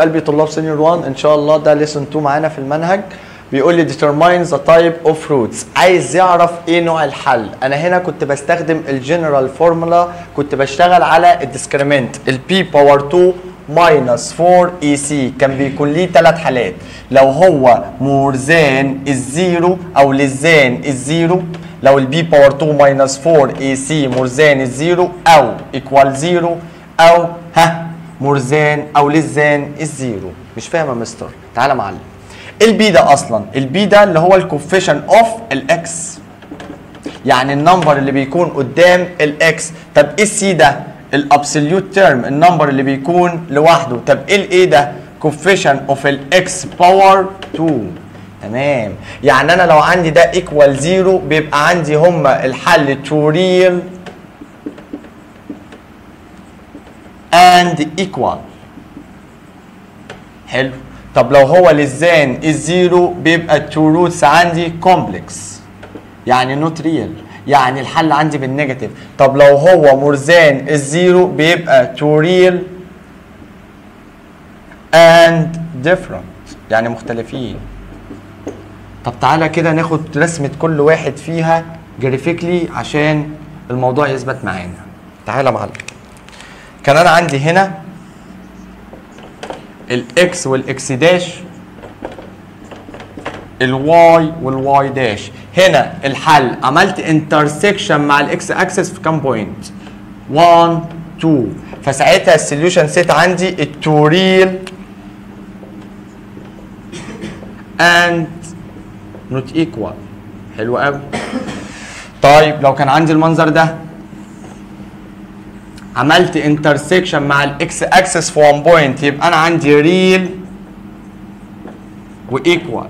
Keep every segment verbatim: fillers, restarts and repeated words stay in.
قلبي طلاب سينيور واحد ان شاء الله ده ليسون اتنين معانا في المنهج. بيقول لي determine the type of roots، عايز يعرف ايه نوع الحل. انا هنا كنت بستخدم الجنرال فورمولا، كنت بشتغل على الديسكريمنت البي باور اتنين ماينس اربعة اي سي، كان بيكون ليه ثلاث حالات، لو هو مور ذان الزيرو او للزان الزيرو، لو البي باور اتنين ماينس اربعة اي سي مور ذان الزيرو او ايكوال زيرو، او ها مور ذان او للزان الزيرو. مش فاهم يا مستر؟ تعالى معلم. البي ده اصلا البي ده اللي هو الكوفيشن اوف الاكس، يعني النمبر اللي بيكون قدام الاكس. طب ايه السي ده؟ الابسوليوت تيرم، النمبر اللي بيكون لوحده. طب ايه الايه ده؟ كوفيشن اوف الاكس باور اتنين. تمام، يعني انا لو عندي ده ايكوال زيرو بيبقى عندي هما الحل تو ريل اند ايكوال. حلو. طب لو هو للزان الزيرو بيبقى التو روتس عندي كومبلكس، يعني نوت ريل، يعني الحل عندي بالنيجاتيف. طب لو هو مرزان الزيرو بيبقى تو ريل اند ديفرنت، يعني مختلفين. طب تعالى كده ناخد رسمة كل واحد فيها جرافيكلي عشان الموضوع يثبت معانا. تعالى معلم. كان انا عندي هنا الاكس والاكس داش، الواي والواي داش. هنا الحل عملت انترسكشن مع الاكس اكسس في كام بوينت؟ واحد اتنين، فساعتها السوليوشن سيت عندي التو ريل اند نوت ايكوال. حلو قوي. طيب لو كان عندي المنظر ده، عملت انترسكشن مع الاكس اكسس في واحد بوينت، يبقى انا عندي ريل وايكوال.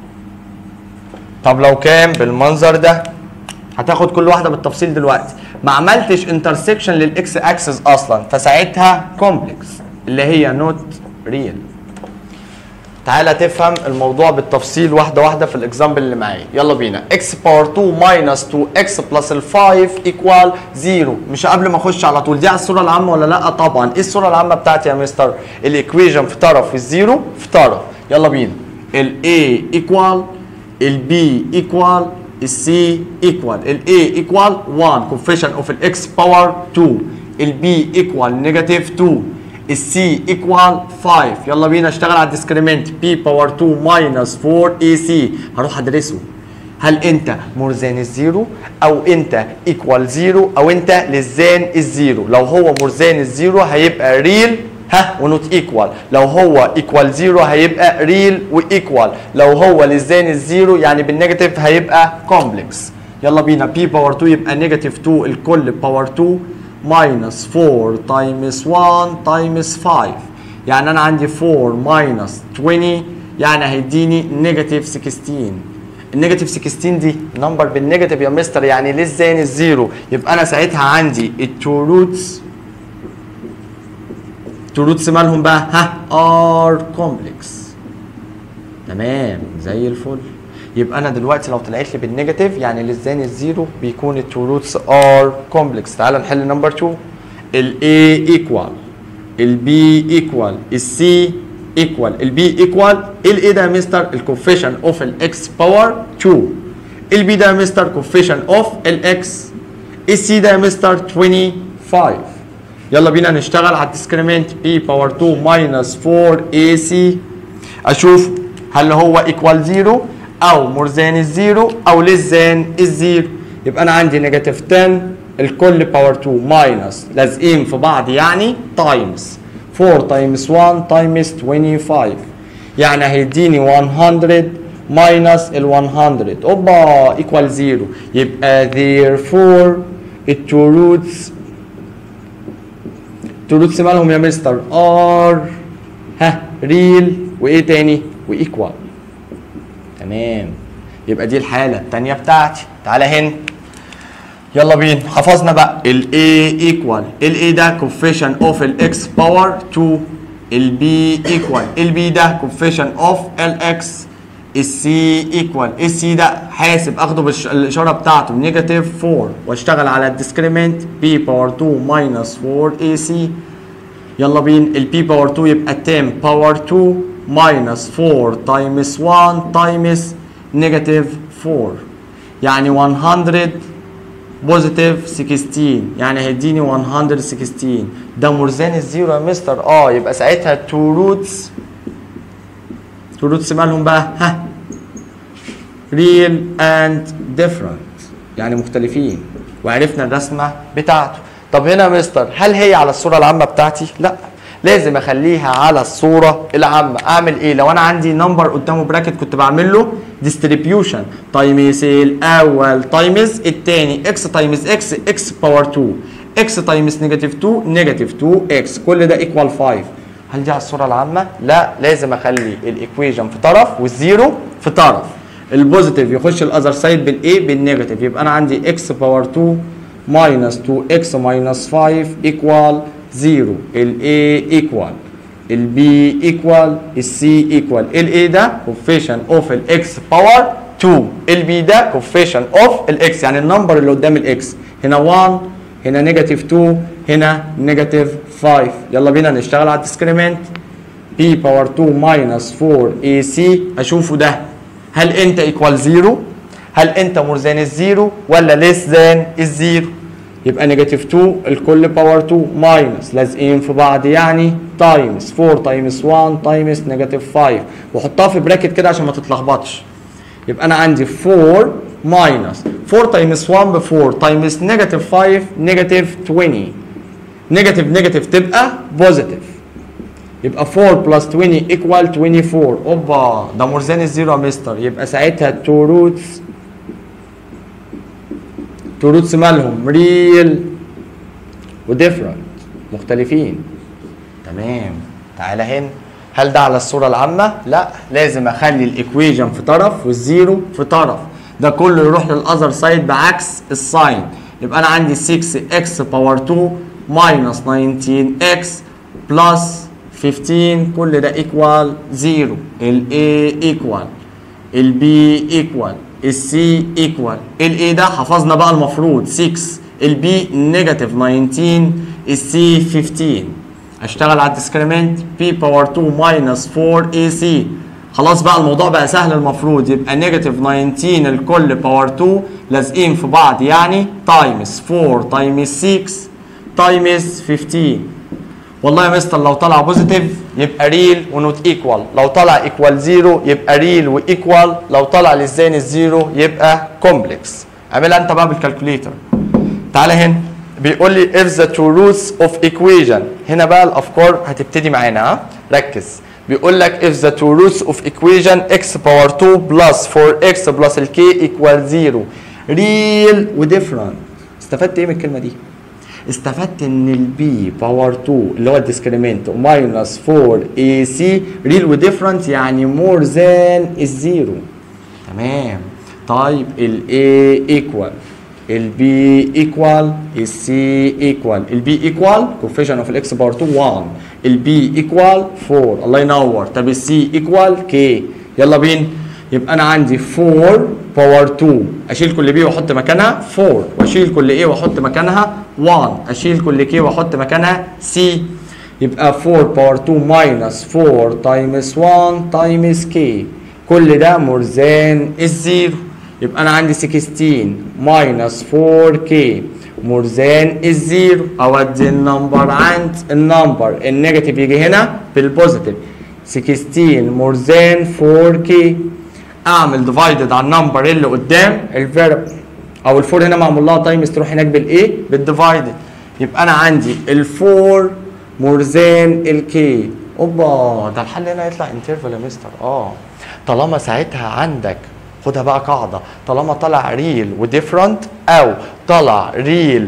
طب لو كان بالمنظر ده، هتاخد كل واحده بالتفصيل دلوقتي. ما عملتش انترسكشن للاكس اكسس اصلا، فساعتها كومبلكس اللي هي نوت ريل. تعالى تفهم الموضوع بالتفصيل واحده واحده في الاكزامبل اللي معايا. يلا بينا. اكس باور اتنين ماينس اتنين اكس بلس ال خمسة ايكوال صفر. مش قبل ما اخش على طول، دي على الصوره العامه ولا لا؟ طبعا. ايه الصوره العامه بتاعتي يا مستر؟ الايكويجن في طرف والزيرو في طرف. يلا بينا. الاي ايكوال، البي ايكوال، السي ايكوال. الاي ايكوال واحد كوفيشن اوف الاكس باور اتنين، البي ايكوال نيجاتيف اتنين، السي ايكوال خمسة. يلا بينا اشتغل على الديسكريمنت. بي باور اتنين ماينس اربعة اي سي، هروح ادرسه. هل انت مور ذان الزيرو، او انت ايكوال زيرو، او انت للزان الزيرو؟ لو هو مور ذان الزيرو هيبقى ريل ها ونوت ايكوال، لو هو ايكوال زيرو هيبقى ريل وايكوال، لو هو للزان الزيرو يعني بالنيجاتيف هيبقى كومبلكس. يلا بينا. بي باور اتنين يبقى نيجاتيف اتنين الكل باور اتنين ماينس اربعة تايمز واحد تايمز خمسة، يعني انا عندي اربعة ماينس عشرين يعني هيديني نيجاتيف ستاشر. النيجاتيف ستاشر دي نمبر بالنيجاتيف يا مستر، يعني للزان الزيرو، يبقى انا ساعتها عندي التو روتس، التو روتس مالهم بقى؟ ها ار كومبلكس. تمام زي الفل. يبقى انا دلوقتي لو طلعت لي بالنيجاتيف يعني للزان الزيرو بيكون التو روتس ار كومبلكس. تعال نحل نمبر اتنين. الاي ايكوال، البي ايكوال، السي ايكوال. البي ايكوال الاي ده يا مستر الكوفيشن اوف الاكس باور اتنين، البي ده يا مستر كوفيشن اوف الاكس، السي ده يا مستر خمسة وعشرين. يلا بينا نشتغل على الديسكريمنت. بي باور اتنين ماينس اربعة اي سي، اشوف هل هو ايكوال زيرو او مور ذان الزيرو او ليس ذان الزيرو. يبقى انا عندي نيجاتيف عشرة الكل باور اتنين ماينس لازقين في بعض يعني تايمز اربعة تايمز واحد تايمز خمسة وعشرين، يعني هيديني مية ماينس ال مية. اوبا ايكوال زيرو. يبقى therefore التو روتس، التو روتس مالهم يا مستر؟ ار ها ريل وايه تاني؟ وايكوال. تمام. يبقى دي الحاله الثانيه بتاعتي. تعالى هنا. يلا بينا. حفظنا بقى الاي ايكوال، الاي ده كوفيشن اوف الاكس باور اتنين، البي ايكوال، البي ده كوفيشن اوف الاكس، السي ايكوال، السي ده حاسب اخده بالاشاره بتاعته نيجاتيف اربعة واشتغل على الديسكريمنت. بي باور اتنين ماينس اربعة اي سي، يلا بينا البي باور اتنين يبقى عشرة باور اتنين ماينس اربعة تايمز واحد تايمز نيجاتيف اربعة يعني مية بوزيتيف ستاشر يعني هيديني مية وستاشر. ده مرزان الزيرو يا مستر. اه يبقى ساعتها تو روتس تو روتس مالهم بقى؟ ها ريل اند ديفرنت يعني مختلفين، وعرفنا الرسمه بتاعته. طب هنا يا مستر هل هي على الصوره العامه بتاعتي؟ لا، لازم اخليها على الصوره العامه. اعمل ايه؟ لو انا عندي نمبر قدامه براكت كنت بعمل له ديستريبيوشن تايمز الاول تايمز الثاني اكس تايمز اكس اكس باور اتنين اكس تايمز نيجاتيف اتنين نيجاتيف اتنين اكس كل ده ايكوال خمسة. هل دي على الصوره العامه؟ لا، لازم اخلي الايكويشن في طرف والزيرو في طرف. البوزيتيف يخش الاذر سايد بالايه؟ بالنيجاتيف. يبقى انا عندي اكس باور اتنين ماينس اتنين اكس ماينس خمسة ايكوال صفر. الاي ايكوال البي ايكوال السي ايكوال الاي ده كوفيشن اوف الاكس باور اتنين، البي ده كوفيشن اوف الاكس يعني النمبر اللي قدام الاكس. هنا واحد هنا نيجاتيف اتنين هنا نيجاتيف خمسة. يلا بينا نشتغل على الديسكريمنت. بي باور اتنين ماينس اربعة اي سي اشوفه ده هل انت ايكوال صفر؟ هل انت مور ذان الزيرو ولا ليس ذان الزيرو؟ يبقى نيجاتيف اتنين الكل باور اتنين ماينس لازقين في بعض يعني تايمز اربعة تايمز واحد تايمز نيجاتيف خمسة وحطها في براكت كده عشان ما تتلخبطش. يبقى انا عندي اربعة ماينس اربعة تايمز واحد ب اربعة تايمز نيجاتيف خمسة نيجاتيف عشرين. نيجاتيف نيجاتيف تبقى بوزيتيف. يبقى اربعة بلس عشرين ايكوال اربعة وعشرين. اوبا ده مور ذان الزيرو يا مستر. يبقى ساعتها تو روتس تو روتس مالهم ريل وديفرنت مختلفين. تمام. تعالى هنا هل ده على الصوره العامه؟ لا، لازم اخلي الايكويشن في طرف والزيرو في طرف. ده كله يروح للاذر سايد بعكس الساين. يبقى انا عندي ستة اكس باور اتنين ماينس تسعتاشر اكس بلس خمستاشر كل ده ايكوال صفر. الاي ايكوال البي ايكوال السي ايكوال الاي ده حفظنا بقى المفروض ستة البي نيجاتيف تسعتاشر السي خمستاشر. اشتغل على الديسكريمنت بي باور اتنين ماينس اربعة اي سي. خلاص بقى الموضوع بقى سهل المفروض. يبقى نيجاتيف تسعتاشر الكل باور اتنين لازقين في بعض يعني تايمز اربعة تايمز ستة تايمز خمستاشر. والله يا مستر لو طلع بوزيتيف يبقى ريل ونوت ايكوال، لو طلع ايكوال زيرو يبقى ريل وايكوال، لو طلع للزين الزيرو يبقى كومبلكس. اعملها انت بقى بالكالكوليتر. تعالى هنا بيقول لي if the two roots of equation. هنا بقى الافكار هتبتدي معانا. ها ركز. بيقول لك if the two roots of equation x power اتنين plus فور اكس plus ال k equal صفر real وديفرنت. استفدت ايه من الكلمه دي؟ استفدت ان البي باور اتنين اللي هو الديسكريمنت ماينس اربعة اي سي ريل وديفرنت يعني مور ذان الزيرو. تمام. طيب الاي ايكوال البي ايكوال السي ايكوال البي ايكوال كوفيشن اوف الاكس باور اتنين واحد البي ايكوال اربعة الله ينور. طب السي ايكوال كي. يلا بينا. يبقى انا عندي اربعة باور اتنين اشيل كل بي واحط مكانها اربعة واشيل كل ايه واحط مكانها واحد اشيل كل كي واحط مكانها سي. يبقى اربعة باور اتنين ماينس اربعة تايمز واحد تايمز كي كل ده مور ذان الزيرو. يبقى انا عندي ستاشر ماينس اربعة كي مور ذان الزيرو. اودي النمبر عند النمبر النيجاتيف يجي هنا بالبوزيتيف ستاشر مور ذان اربعة كي. اعمل ديفايدد على النمبر اللي قدام الفيرب او الفور هنا معمول لها تايمز تروح هناك بالايه؟ بالديفايدد. يبقى انا عندي الفور مور ذان الكي. اوبا ده الحل هنا هيطلع انترفال يا مستر. اه طالما ساعتها عندك خدها بقى قاعده، طالما طلع ريل وديفرنت او طلع ريل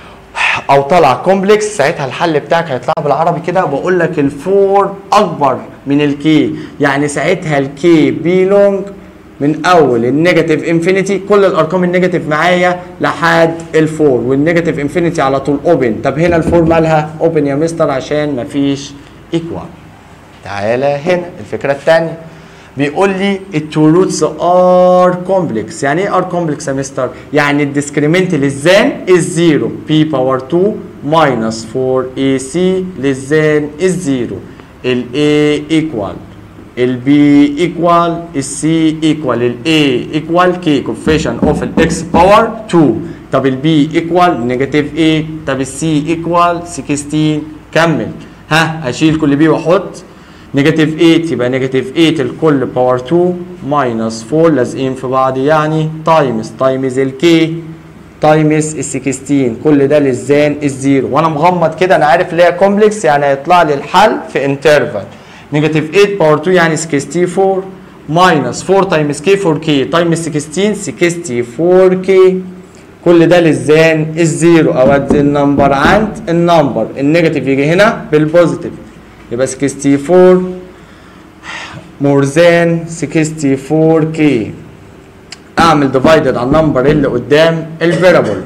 او طلع كومبلكس ساعتها الحل بتاعك هيطلع بالعربي كده. بقول لك الفور اكبر من الكي يعني ساعتها الكي بيلونج من اول النيجاتيف انفينيتي كل الارقام النيجاتيف معايا لحد الفور والنيجاتيف انفينيتي على طول اوبن. طب هنا الفور مالها اوبن يا مستر عشان مفيش ايكوال. تعالى هنا الفكره الثانيه بيقول لي التو روتس ار كومبلكس. يعني ايه ار كومبلكس يا مستر؟ يعني الديسكريمنت للزان الزيرو بي باور اتنين minus four اي سي less than الزيرو. ال A equal ال B equal ال C equal ال A equal K coefficient of ال X power two. طب ال B equal negative eight. طب ال C equal sixteen. كمل. ها هشيل كل B واحط نيجاتيف eight يبقى نيجاتيف eight الكل باور two ماينس four لازقين في بعض يعني تايمز تايمز الكي تايمز ال sixteen كل ده للزان الزيرو. وانا مغمض كده انا عارف اللي هي كومبلكس يعني هيطلع لي الحل في انترفال. نيجاتيف eight باور two يعني sixty-four ماينس four تايمز كي four كي تايمز sixteen sixty-four كي كل ده للزان الزيرو. اودي النمبر عند النمبر النيجاتيف يجي هنا بالبوزيتيف يبقى sixty-four more than sixty-four كي. اعمل ديفايدد على النمبر اللي قدام الفاريبل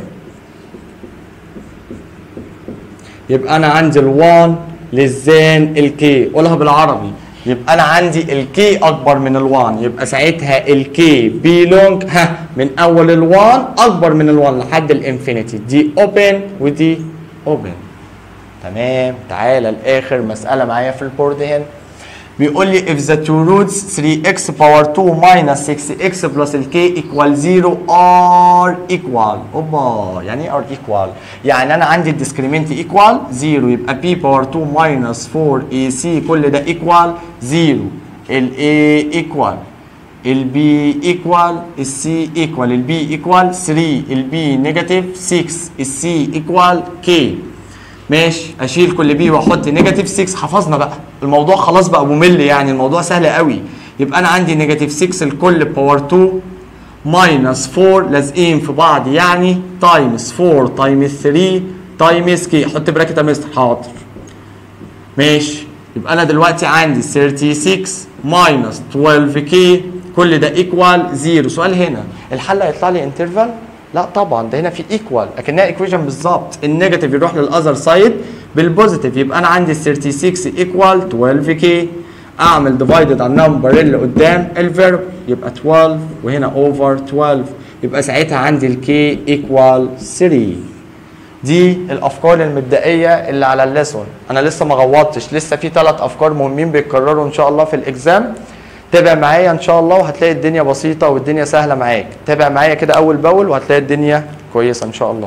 يبقى انا عندي ال1 للزان الكي. قولها بالعربي يبقى انا عندي الكي اكبر من ال1 يبقى ساعتها الكي بيلونج ها من اول ال1 اكبر من ال1 لحد الانفينيتي. دي اوبن ودي اوبن. تمام. تعالى لاخر مساله معايا في البورد هنا بيقول لي if the two roots three x power two minus six x plus ال k equal zero are equal. اوبا يعني ايه are equal؟ يعني انا عندي الديسكريمنت equal zero يبقى p power two minus four a c كل ده equal zero. ال a equal ال b equal ال c equal ال b equal three ال b negative six ال c equal k. ماشي اشيل كل بي واحط نيجاتيف ستة. حفظنا بقى الموضوع خلاص بقى ممل يعني الموضوع سهل قوي. يبقى انا عندي نيجاتيف ستة الكل باور two ماينس four لازقين في بعض يعني تايمز four تايمز three تايمز كي. حط براكت يا مستر. حاضر. ماشي يبقى انا دلوقتي عندي thirty-six ماينس twelve كي كل ده ايكوال زيرو. سؤال هنا الحل هيطلع لي انترفال؟ لا طبعا ده هنا في ايكوال اكنها ايكويشن بالظبط. النيجاتيف يروح للاذر سايد بالبوزيتيف يبقى انا عندي thirty-six ايكوال twelve كي. اعمل ديفايدد على النمبر اللي قدام الفيرب يبقى twelve وهنا اوفر twelve يبقى ساعتها عندي الكي ايكوال three. دي الافكار المبدئيه اللي على الليسون. انا لسه ما غوضتش لسه في ثلاث افكار مهمين بيتكرروا ان شاء الله في الاكزام. تابع معايا ان شاء الله وهتلاقي الدنيا بسيطه والدنيا سهله معاك. تابع معايا كده اول باول وهتلاقي الدنيا كويسه ان شاء الله.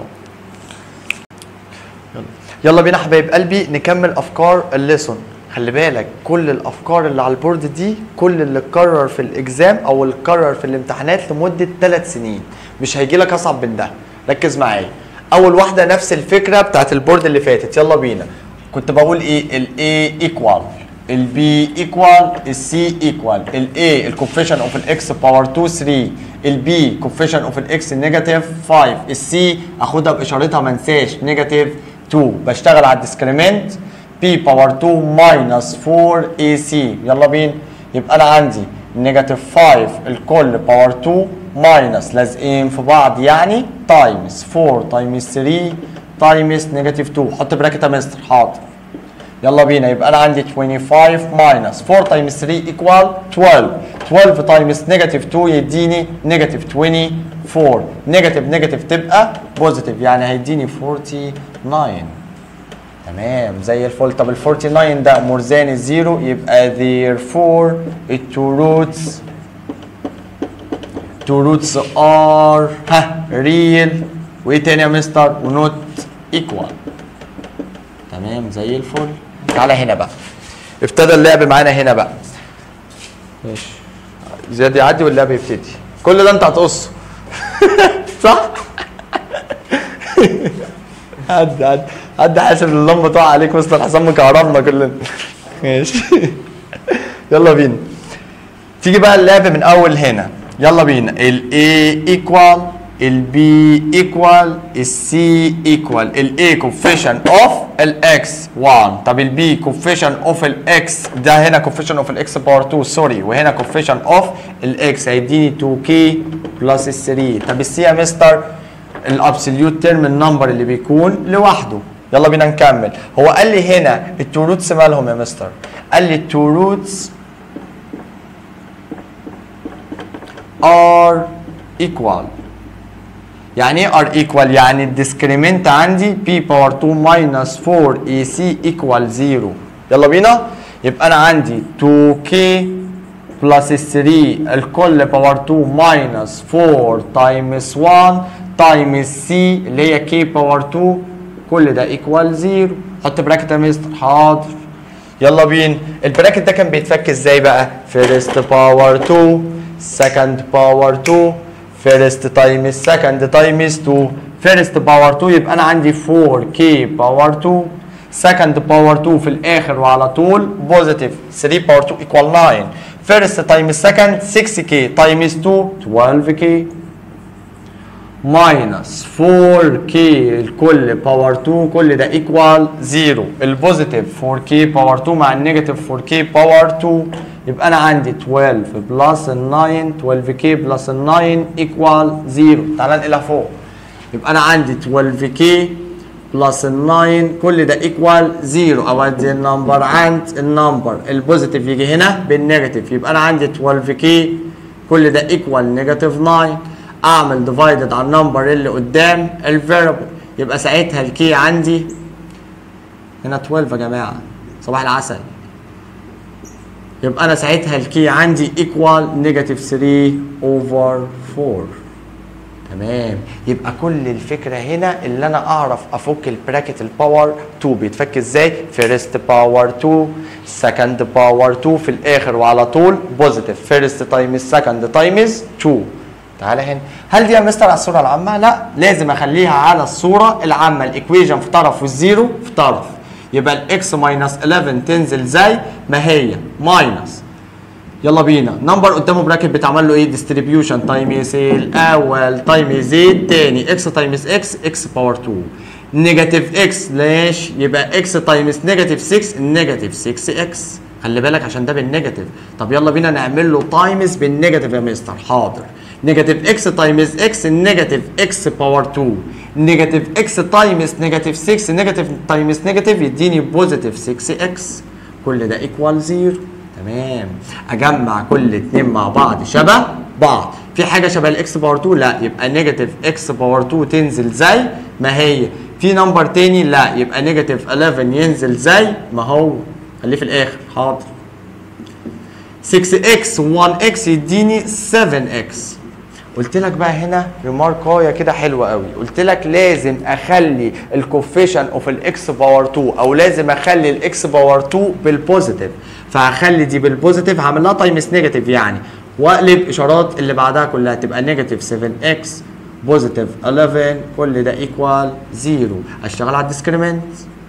يلا يلا بينا حبايب قلبي نكمل افكار الليسون. خلي بالك كل الافكار اللي على البورد دي كل اللي اتكرر في الاكزام او اللي اتكرر في الامتحانات لمده ثلاث سنين مش هيجي لك اصعب من ده. ركز معايا. اول واحده نفس الفكره بتاعت البورد اللي فاتت. يلا بينا. كنت بقول ايه؟ ال A equal ال B equal ال C equal ال A الكوفيشن اوف الاكس باور two three ال B كوفيشن اوف الاكس نيجاتيف five ال C اخدها باشارتها ما انساش نيجاتيف two. بشتغل على الديسكريمنت P باور two minus four A C. يلا بينا. يبقى انا عندي نيجاتيف five الكل باور two ماينس لازقين في بعض يعني تايمز four تايمز three تايمز نيجاتيف two. حط براكت يا مستر. حاضر. يلا بينا. يبقى انا عندي twenty-five minus four times three equal twelve. twelve times negative two يديني negative twenty-four. negative negative تبقى positive يعني هيديني forty-nine. تمام زي الفل. طب ال forty-nine ده more than الزيرو يبقى therefore ال two roots two roots are ها real وايه تاني يا مستر؟ ونوت equal. تمام زي الفل. تعالى هنا بقى. ابتدى اللعب معانا هنا بقى. ماشي. زياد يعدي واللعب يبتدي. كل ده انت هتقصه. صح؟ عدي عدي عدي حاسب اللمبه تقع عليك مستر حسام مكهربنا كلنا. ماشي. يلا بينا. تيجي بقى اللعب من اول هنا. يلا بينا. ال A equal ال B equal ال C equal ال A coefficient of ال X one. طب ال B coefficient of ال X ده هنا coefficient of ال X باور two سوري وهنا coefficient of ال X هيديني two K بلس ال three. طب ال C يا مستر الابسوليوت تيرم النمبر اللي بيكون لوحده. يلا بينا نكمل. هو قال لي هنا التو روتس مالهم يا مستر؟ قال لي التو روتس are equal. يعني ايه ار ايكوال؟ يعني الديسكريمنت عندي بي باور اتنين ماينس فور اي سي ايكوال زيرو. يلا بينا. يبقى انا عندي تو كي بلس تلاتة الكل باور اتنين ماينس فور تايمز واحد تايمز سي اللي هي كي باور اتنين كل ده ايكوال زيرو. حط براكت يا مستر. حاضر. يلا بينا. البراكت ده كان بيتفك ازاي بقى؟ فيرست باور اتنين سكند باور اتنين فيرست تايمز سكند تايمز اتنين فيرست باور اتنين يبقى انا عندي فور كي باور اتنين سكند باور اتنين في الاخر وعلى طول بوزيتيف تلاتة باور اتنين ايكوال تسعة فيرست تايمز سكند ستة كي تايمز اتنين اتناشر كي ماينس فور كي الكل باور اتنين كل ده ايكوال زيرو. البوزيتيف فور كي باور اتنين مع النيجاتيف فور كي باور اتنين يبقى انا عندي اتناشر بلس تسعة اتناشر كي بلس تسعة ايكوال زيرو. تعالى ننقلها فوق. يبقى انا عندي اتناشر كي بلس تسعة كل ده ايكوال زيرو. اودي النمبر عند النمبر البوزيتيف يجي هنا بالنيجاتيف يبقى انا عندي اتناشر كي كل ده ايكوال نيجاتيف تسعة. اعمل ديفايدد على النمبر اللي قدام الفاريبل يبقى ساعتها الكي عندي هنا اتناشر يا جماعه صباح العسل. يبقى انا ساعتها الكي عندي ايكوال نيجاتيف تلاتة اوفر اربعة. تمام. يبقى كل الفكره هنا اللي انا اعرف افك البراكت الباور اتنين بيتفك ازاي؟ فيرست باور اتنين سكند باور اتنين في الاخر وعلى طول بوزيتيف فيرست تايمز سكند تايمز اتنين. تعالى هنا. هل دي يا مستر على الصوره العامه؟ لا، لازم اخليها على الصوره العامه. الايكويجن في طرف والزيرو في طرف. يبقى الاكس ماينس حداشر تنزل زي ما هي ماينس. يلا بينا. نمبر قدامه براكت بيتعمل له ايه؟ ديستريبيوشن تايمز الاول تايمز الثاني اكس تايمز اكس اكس باور اتنين نيجاتيف اكس ليش؟ يبقى اكس تايمز نيجاتيف ستة نيجاتيف ستة اكس. خلي بالك عشان ده بالنيجاتيف. طب يلا بينا نعمل له تايمز بالنيجاتيف يا مستر. حاضر. نيجاتيف اكس تايمز اكس نيجاتيف اكس باور اتنين نيجاتيف اكس تايمز نيجاتيف ستة نيجاتيف تايمز نيجاتيف يديني بوزيتيف ستة اكس كل ده ايكوال زيرو. تمام. اجمع كل اتنين مع بعض شبه بعض. في حاجه شبه الاكس باور اتنين؟ لا، يبقى نيجاتيف اكس باور اتنين تنزل زي ما هي. في نمبر تاني؟ لا، يبقى نيجاتيف حداشر ينزل زي ما هو. خليه في الاخر. حاضر. ستة اكس واحد اكس يديني سبعة اكس. قلت لك بقى هنا ريماركايه كده حلوه قوي. قلت لك لازم اخلي الكوفيشن اوف الاكس باور اتنين او لازم اخلي الاكس باور اتنين بالبوزيتيف. فهخلي دي بالبوزيتيف هعمل لها تايمز نيجاتيف يعني واقلب اشارات اللي بعدها كلها تبقى نيجاتيف سبعة اكس بوزيتيف حداشر كل ده ايكوال زيرو. اشتغل على الديسكريمنت.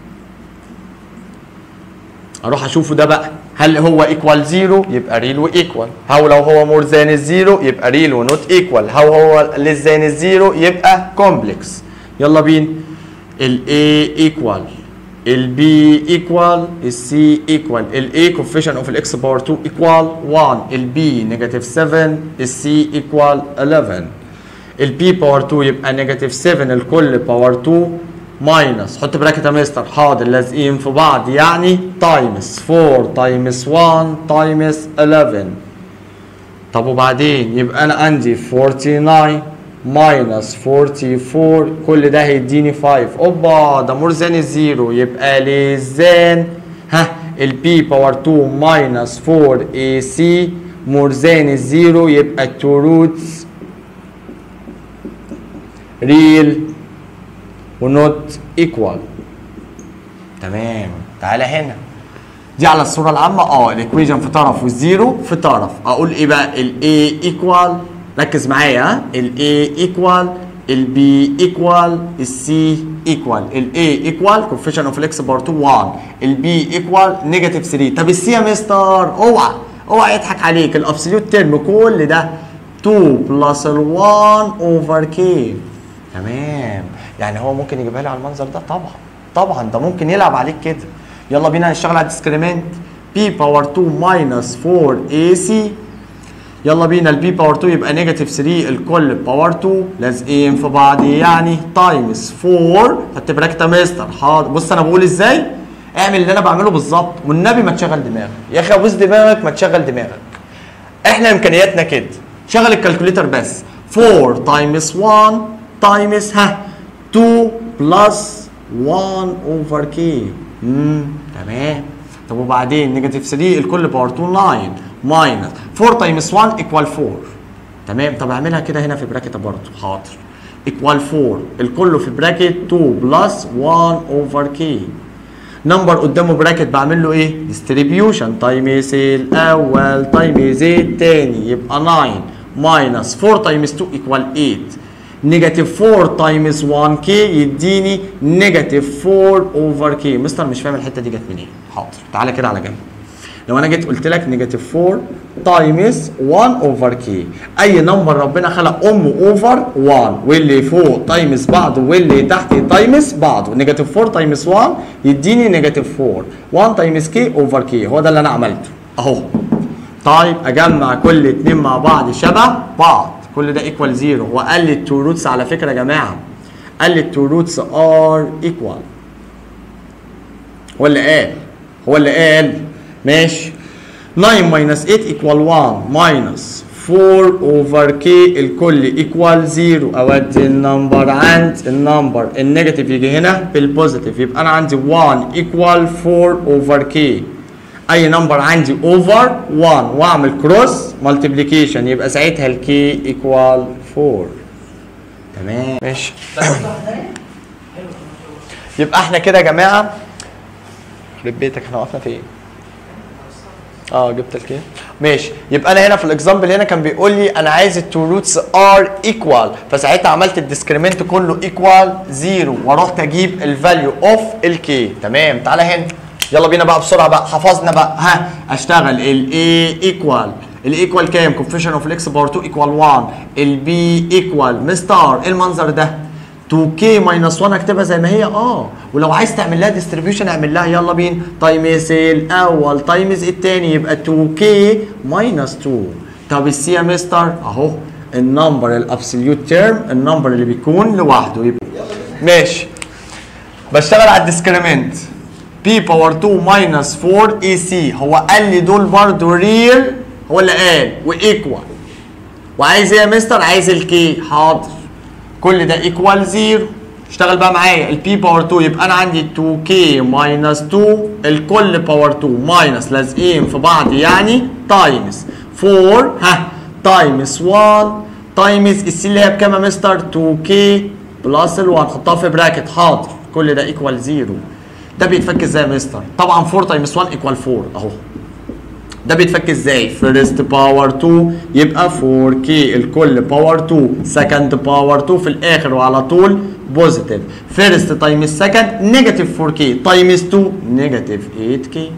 اروح اشوفه ده بقى. هل هو ايكوال زيرو؟ يبقى ريل وايكوال. هاو لو هو مور ذان الزيرو يبقى ريل ونوت ايكوال. هاو هو ليس ذان الزيرو يبقى كومبلكس. يلا بينا. الاي ايكوال البي ايكوال السي ايكوال. الاي كوفيشن اوف الاكس باور اتنين ايكوال واحد البي نيجاتيف سبعة السي ايكوال حداشر. البي باور اتنين يبقى نيجاتيف سبعة الكل باور اتنين ماينس. حط براكت يا مستر. حاضر. لازقين في بعض يعني تايمز اربعة تايمز واحد تايمز حداشر. طب وبعدين يبقى انا عندي تسعة واربعين ماينس اربعة واربعين كل ده هيديني خمسة. اوبا ده مور ذان الزيرو يبقى ليس ذان ها البي باور اتنين ماينس اربعة اي سي مور ذان الزيرو يبقى اتنين روتس ريل ونوت ايكوال. تمام. تعالى هنا. دي على الصوره العامه. اه الايكويشن في طرف والزيرو في طرف. اقول ايه بقى؟ الاي ايكوال. ركز معايا. ها الاي ايكوال البي ايكوال السي ايكوال. الاي ايكوال كوفيشن اوف الاكس باور اتنين واحد البي ايكوال نيجاتيف تلاتة. طب السي يا مستر اوعى اوعى يضحك عليك. الابسوليوت تيرم كل ده اتنين بلس واحد اوفر كي. تمام. يعني هو ممكن يجيبها لي على المنظر ده؟ طبعا طبعا ده ممكن يلعب عليك كده. يلا بينا نشتغل على الديسكريمنت. بي باور اتنين ماينس اربعة اي سي. يلا بينا. البي باور اتنين يبقى نيجاتيف تلاتة الكل باور اتنين لازقين في بعض يعني تايمز اربعة. حط براكت يا مستر. حاضر. بص انا بقول ازاي. اعمل اللي انا بعمله بالظبط والنبي ما تشغل دماغك يا اخي. ابوس دماغك ما تشغل دماغك. احنا امكانياتنا كده. شغل الكالكوليتر بس. اربعة تايمز واحد تايمز ها اتنين بلس واحد اوفر كي. امم تمام. طب وبعدين نيجاتيف تلاتة الكل باور اتنين تسعة ماينس اربعة تايمز واحد ايكوال اربعة. تمام. طب اعملها كده هنا في براكت برضه. حاضر. ايكوال اربعة الكل في براكت اتنين بلس واحد اوفر كي. نمبر قدامه براكت بعمل له ايه؟ ديستريبيوشن تايمز الاول تايمز الثاني يبقى تسعة ماينس اربعة تايمز اتنين ايكوال تمانية. نيجاتيف اربعة تايمز واحد كي يديني نيجاتيف اربعة اوفر كي. مستر مش فاهم الحته دي جت منين؟ حاضر. تعالى كده على جنب. لو انا جيت قلت لك نيجاتيف اربعة تايمز واحد اوفر كي، اي نمبر ربنا خلق امه اوفر واحد واللي فوق تايمز بعضه واللي تحت تايمز بعضه. نيجاتيف اربعة تايمز واحد يديني نيجاتيف اربعة، واحد تايمز كي اوفر كي. هو ده اللي انا عملته اهو. طيب اجمع كل اتنين مع بعض شبه بعض، كل ده ايكوال زيرو. هو قال لي التو روتس على فكره يا جماعه، قال لي التو روتس ار ايكوال. هو اللي قال هو اللي قال ماشي. تسعة ماينس تمانية ايكوال واحد ماينس اربعة اوفر كي الكل ايكوال زيرو. اودي النمبر عند النمبر النيجاتيف يجي هنا بالبوزيتيف، يبقى انا عندي واحد ايكوال اربعة اوفر كي. اي نمبر عندي اوفر واحد واعمل كروس مالتيبليكيشن يبقى ساعتها الكي ايكوال اربعة. تمام ماشي. يبقى احنا كده يا جماعه يخرب بيتك احنا وقفنا فين؟ اه جبت الكي ماشي. يبقى انا هنا في الاكزامبل هنا كان بيقول لي انا عايز التو روتس ار ايكوال، فساعتها عملت الديسكريمنت كله ايكوال زيرو ورحت اجيب الفاليو اوف الكي. تمام. تعالى هنا يلا بينا بقى بسرعه بقى. حفظنا بقى ها اشتغل الاي ايكوال الايكوال كام؟ كوفيشن اوف الاكس باور اتنين ايكوال واحد. البي ايكوال مستر ايه المنظر ده؟ اتنين كي ماينس واحد اكتبها زي ما هي اه. ولو عايز تعمل لها ديستريبيوشن اعمل لها يلا بينا تايمز الاول تايمز الثاني يبقى اتنين كي ماينس اتنين. طب السي يا مستر اهو النمبر الابسوليوت تيرم النمبر اللي بيكون لوحده يبقى ماشي. بشتغل على الديسكريمنت بي باور اتنين ماينس اربعة اي سي. هو قال لي دول برضه ريل، هو اللي قال وايكوال. وعايز ايه يا مستر؟ عايز الكي. حاضر. كل ده ايكوال زيرو. اشتغل بقى معايا البي باور اتنين يبقى انا عندي اتنين كي ماينس اتنين الكل باور اتنين ماينس لازقين في بعض يعني تايمز اربعة ها تايمز واحد تايمز السي اللي هي بكام يا مستر؟ اتنين كي بلس ال واحد. حطها في براكت. حاضر. كل ده ايكوال زيرو. ده بيتفك ازاي يا مستر؟ طبعا اربعة تايمز واحد ايكوال اربعة اهو. ده بيتفك ازاي؟ فيرست باور اتنين يبقى اربعة كي الكل باور اتنين، سكند باور اتنين في الاخر وعلى طول بوزيتيف. فيرست تايمز سكند نيجاتيف اربعة كي تايمز اتنين نيجاتيف تمانية كي.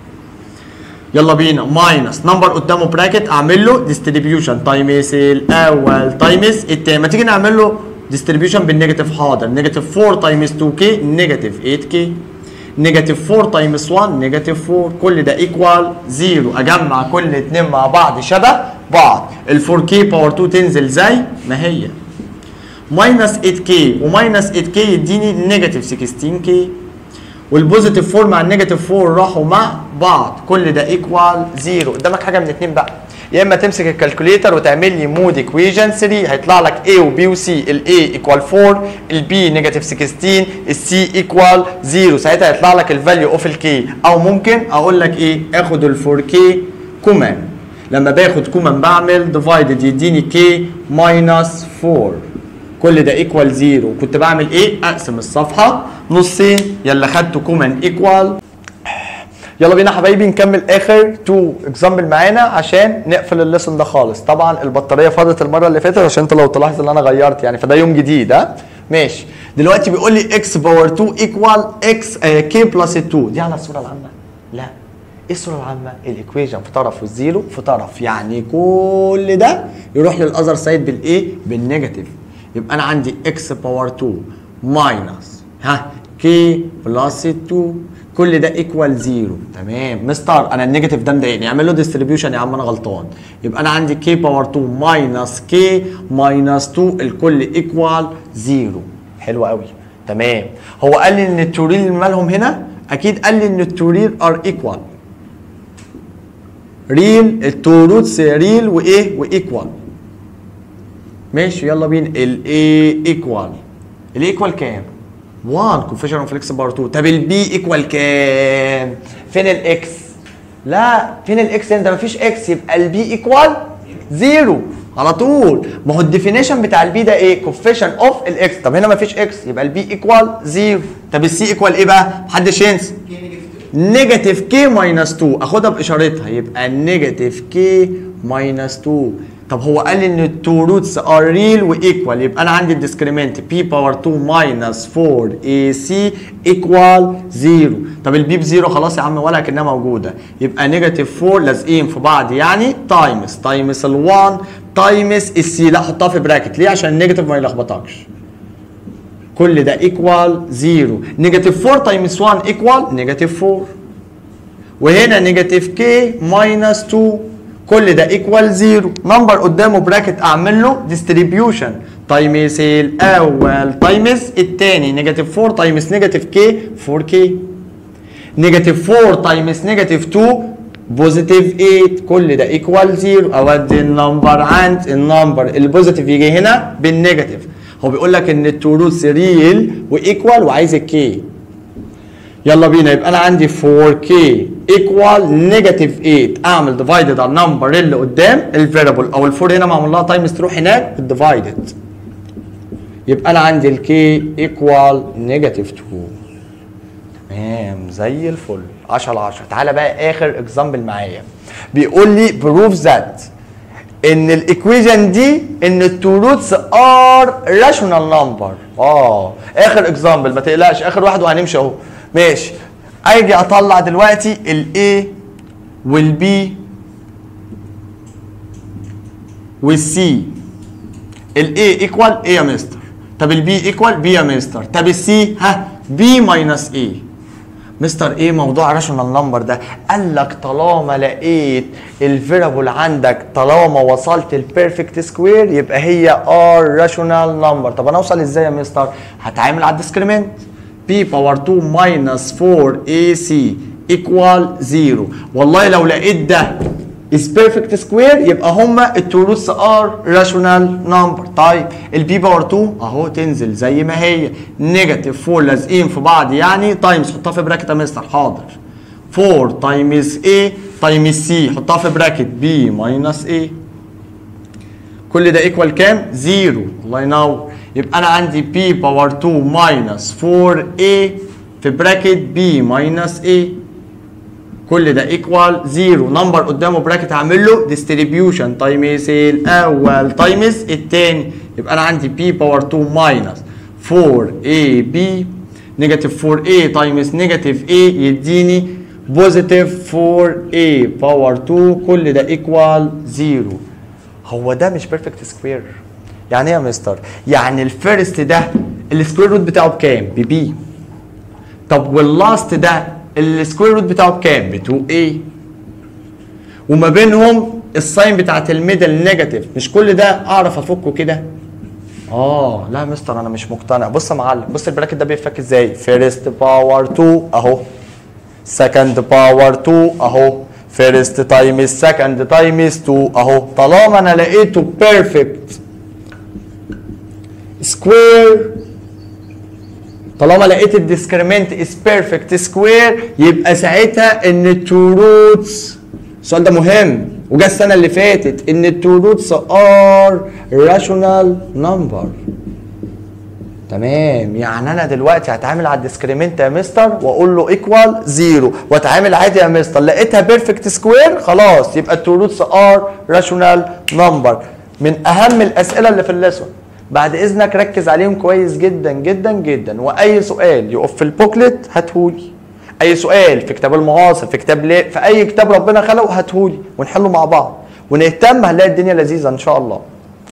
يلا بينا ماينس نمبر قدامه براكت اعمل له ديستريبيوشن تايمز الاول تايمز الثاني. ما تيجي نعمل له ديستريبيوشن بالنيجاتيف. حاضر. نيجاتيف اربعة تايمز اتنين كي نيجاتيف تمانية كي. نيجاتيف اربعة تايمز واحد نيجاتيف اربعة. كل ده ايكوال زيرو. اجمع كل اتنين مع بعض شبه بعض. ال اربعة كي باور اتنين تنزل زي ما هي. ماينس تمانية كي وماينس تمانية كي يديني نيجاتيف ستاشر كي. والبوزيتيف اربعة مع النيجاتيف اربعة راحوا مع بعض. كل ده ايكوال زيرو. قدامك حاجه من اتنين بقى، يا اما تمسك الكالكوليتر وتعمل لي مود ايكويجن تلاتة هيطلع لك A و B و C. ال A ايكوال اربعة، ال B نيجاتيف ستاشر، ال C ايكوال زيرو. ساعتها هيطلع لك الفاليو اوف ال K. او ممكن اقول لك ايه؟ اخد ال اربعة كي كومان. لما باخد كومان بعمل ديفايدد يديني K ماينس اربعة. كل ده ايكوال زيرو. كنت بعمل ايه؟ اقسم الصفحه نصين. يلا خدته كومان ايكوال. يلا بينا يا حبايبي نكمل اخر تو اكزامبل معانا عشان نقفل الليسون ده خالص. طبعا البطاريه فاضت المره اللي فاتت عشان انت لو تلاحظ ان انا غيرت يعني، فده يوم جديد. ها ماشي. دلوقتي بيقول لي اكس باور اتنين ايكوال اكس كي بلس اتنين. دي على الصوره العامه؟ لا. ايه الصوره العامه؟ الايكويشن في طرف والزيرو في طرف، يعني كل ده يروح للاذر سايد بالايه؟ بالنيجاتيف. يبقى انا عندي اكس باور اتنين ماينس ها كي بلس اتنين. كل ده ايكوال زيرو. تمام مستر انا النيجاتيف ده مضايقني، اعمل له ديستريبيوشن يا عم انا غلطان. يبقى انا عندي كي باور اتنين ماينس كي ماينس اتنين الكل ايكوال زيرو. حلو قوي. تمام. هو قال لي ان التوريل اللي مالهم هنا؟ اكيد قال لي ان التوريل ار ايكوال ريل. التو روتس ريل وايه؟ وايكوال. ماشي يلا بينا. ال A ايكوال ال A ايكوال كام؟ واحد كوفيشن اوف اكس باور اتنين. طب ال B ايكوال كام؟ فين الاكس؟ لا فين الاكس؟ انت مفيش اكس يبقى ال B ايكوال زيرو على طول. ما هو الديفينيشن بتاع البي ده ايه؟ كوفيشن اوف الاكس. طب هنا مفيش اكس يبقى البي ايكوال زيرو. طب السي ايكوال ايه بقى؟ محدش ينسى نيجاتيف كي ماينس اتنين. اخدها باشارتها يبقى نيجاتيف كي ماينس اتنين. طب هو قال لي ان التو روتس ار ريل وايكوال، يبقى انا عندي الديسكريمنت بي باور اتنين ماينس اربعة اي سي ايكوال زيرو. طب البي بزيرو خلاص يا عم ولا كانها موجوده، يبقى نيجاتيف اربعة لازقين في بعض يعني تايمز تايمز ال1 تايمز السي. لا حطها في براكت ليه؟ عشان النيجاتيف ما يلخبطكش. كل ده ايكوال زيرو. نيجاتيف اربعة تايمز واحد ايكوال نيجاتيف اربعة. وهنا نيجاتيف كي ماينس اتنين. كل ده ايكوال زيرو. نمبر قدامه براكت اعمل له ديستريبيوشن تايمز الاول تايمز الثاني. نيجاتيف اربعة تايمز نيجاتيف كي اربعة كي. نيجاتيف اربعة تايمز نيجاتيف اتنين بوزيتيف تمانية. كل ده ايكوال زيرو. اودي النمبر عند النمبر البوزيتيف يجي هنا بالنيجاتيف. هو بيقول لك ان التو روتس ريل وايكوال وعايز الكي. يلا بينا. يبقى انا عندي اربعة كي ايكوال نيجاتيف تمانية. اعمل ديفايدد على النمبر اللي قدام الفاريبل او الفور هنا معمول لها تايمز تروح هناك بالديفايدد. يبقى انا عندي الكي ايكوال نيجاتيف اتنين. تمام زي الفل عشرة على عشرة. تعالى بقى اخر اكزامبل معايا. بيقول لي بروف ذات ان الايكويشن دي ان التو روتس ار راشونال نمبر. اه اخر اكزامبل ما تقلقش اخر واحد وهنمشي اهو. ماشي. اجي اطلع دلوقتي الاي والبي والسي. الاي ايكوال ايه يا مستر؟ طب البي ايكوال بي يا مستر. طب السي ها بي ماينس ايه. مستر ايه موضوع راشونال نمبر ده؟ قال لك طالما لقيت الفيرابل عندك طالما وصلت البيرفكت سكوير يبقى هي ار راشونال نمبر. طب انا اوصل ازاي يا مستر؟ هتعامل على الديسكريمنت بي باور اتنين ماينس اربعة اي سي ايكوال زيرو. والله لو لقيت ده is perfect square يبقى هما التو روتس ار راشونال نمبر. طيب البي باور اتنين اهو تنزل زي ما هي نيجاتيف اربعة لازقين في بعض يعني تايمز. حطها في براكت يا مستر. حاضر. اربعة تايمز اي تايمز سي. حطها في براكت بي ماينس اي. كل ده ايكوال كام؟ زيرو. الله ينور. يبقى انا عندي بي باور اتنين ماينس اربعة اي في براكت بي ماينس اي. كل ده ايكوال زيرو. نمبر قدامه براكت هعمل له ديستريبيوشن تايمز الاول تايمز الثاني. يبقى انا عندي بي باور اتنين ماينس اربعة اي بي نيجاتيف اربعة اي تايمز نيجاتيف اي يديني بوزيتيف اربعة اي باور اتنين. كل ده ايكوال زيرو. هو ده مش بيرفكت سكوير. يعني ايه يا مستر؟ يعني الفيرست ده السكوير روت بتاعه بكام؟ ببي. طب واللاست ده السكوير روت بتاعه بكام؟ ب اتنين اي. وما بينهم الساين بتاعت الميدل نيجاتيف. مش كل ده اعرف افكه كده؟ اه لا يا مستر انا مش مقتنع. بص يا معلم بص البراكت ده بيفك ازاي؟ فيرست باور اتنين اهو. سكند باور اتنين اهو. فيرست تايمز سكند تايمز اتنين اهو. طالما انا لقيته بيرفكت سكوير طالما لقيت الديسكريمنت از بيرفكت سكوير يبقى ساعتها ان التو روتس السؤال ده مهم وجا السنه اللي فاتت ان التو روتس ار راشونال نمبر. تمام. يعني انا دلوقتي هتعامل على الديسكريمنت يا مستر واقول له ايكوال زيرو واتعامل عادي يا مستر. لقيتها بيرفكت سكوير خلاص يبقى التو روتس ار راشونال نمبر. من اهم الاسئله اللي في الليسون. بعد اذنك ركز عليهم كويس جدا جدا جدا. واي سؤال يقف في البوكلت هاتهولي. اي سؤال في كتاب المعاصر في كتاب ليه في اي كتاب ربنا خلقه هاتهولي ونحله مع بعض ونهتم. هنلاقي الدنيا لذيذه ان شاء الله.